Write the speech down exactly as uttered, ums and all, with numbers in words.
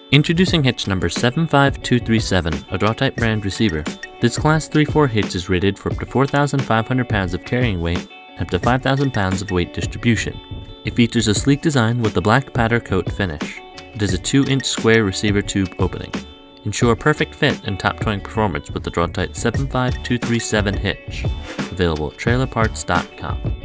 Introducing hitch number seven five two three seven, a Draw-Tite brand receiver. This class three four hitch is rated for up to four thousand five hundred pounds of carrying weight and up to five thousand pounds of weight distribution. It features a sleek design with a black powder coat finish. It is a two inch square receiver tube opening. Ensure perfect fit and top towing performance with the Draw-Tite seven five two three seven hitch. Available at Trailer Parts dot com.